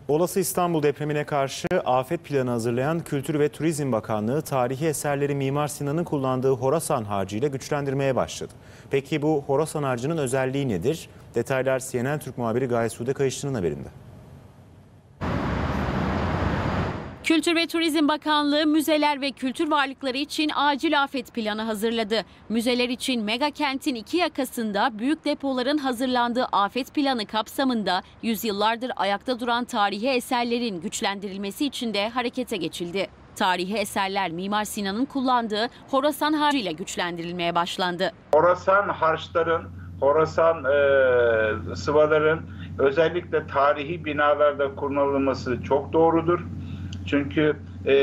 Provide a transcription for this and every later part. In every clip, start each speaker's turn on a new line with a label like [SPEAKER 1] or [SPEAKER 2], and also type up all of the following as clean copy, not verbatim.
[SPEAKER 1] Olası İstanbul depremine karşı afet planı hazırlayan Kültür ve Turizm Bakanlığı tarihi eserleri Mimar Sinan'ın kullandığı Horasan harcıyla güçlendirmeye başladı. Peki bu Horasan harcının özelliği nedir? Detaylar CNN Türk muhabiri Gaye Sude Kayışçı'nın haberinde.
[SPEAKER 2] Kültür ve Turizm Bakanlığı müzeler ve kültür varlıkları için acil afet planı hazırladı. Müzeler için mega kentin iki yakasında büyük depoların hazırlandığı afet planı kapsamında yüzyıllardır ayakta duran tarihi eserlerin güçlendirilmesi için de harekete geçildi. Tarihi eserler Mimar Sinan'ın kullandığı Horasan harcıyla güçlendirilmeye başlandı.
[SPEAKER 3] Horasan harçların, Horasan sıvaların özellikle tarihi binalarda kullanılması çok doğrudur. Çünkü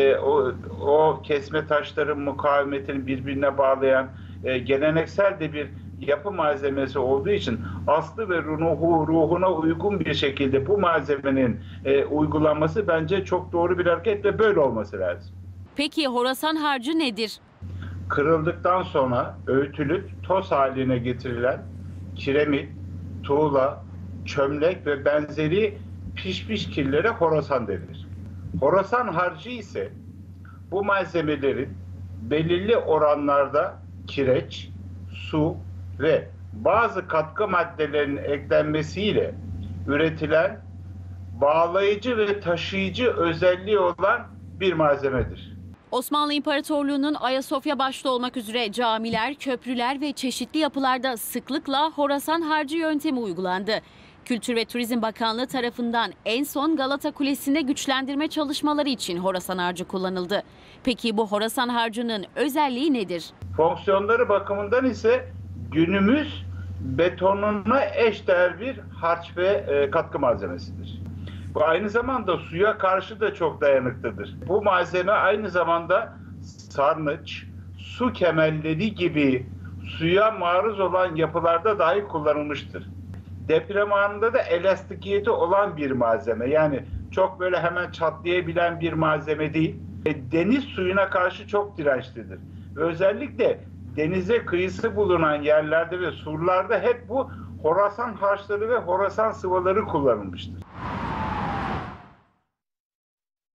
[SPEAKER 3] o kesme taşların mukavemetini birbirine bağlayan geleneksel de bir yapı malzemesi olduğu için aslı ve ruhuna uygun bir şekilde bu malzemenin uygulanması bence çok doğru bir hareket ve böyle olması lazım.
[SPEAKER 2] Peki Horasan harcı nedir?
[SPEAKER 3] Kırıldıktan sonra öğütülüp toz haline getirilen kiremit, tuğla, çömlek ve benzeri pişmiş kirlere Horasan denir. Horasan harcı ise bu malzemelerin belirli oranlarda kireç, su ve bazı katkı maddelerinin eklenmesiyle üretilen bağlayıcı ve taşıyıcı özelliği olan bir malzemedir.
[SPEAKER 2] Osmanlı İmparatorluğu'nun Ayasofya başta olmak üzere camiler, köprüler ve çeşitli yapılarda sıklıkla Horasan harcı yöntemi uygulandı. Kültür ve Turizm Bakanlığı tarafından en son Galata Kulesi'nde güçlendirme çalışmaları için Horasan harcı kullanıldı. Peki bu Horasan harcının özelliği nedir?
[SPEAKER 3] Fonksiyonları bakımından ise günümüz betonuna eşdeğer bir harç ve katkı malzemesidir. Bu aynı zamanda suya karşı da çok dayanıklıdır. Bu malzeme aynı zamanda sarnıç, su kemerleri gibi suya maruz olan yapılarda dahi kullanılmıştır. Deprem anında da elastikiyeti olan bir malzeme. Yani çok böyle hemen çatlayabilen bir malzeme değil. Deniz suyuna karşı çok dirençlidir. Özellikle denize kıyısı bulunan yerlerde ve surlarda hep bu Horasan harçları ve Horasan sıvaları kullanılmıştır.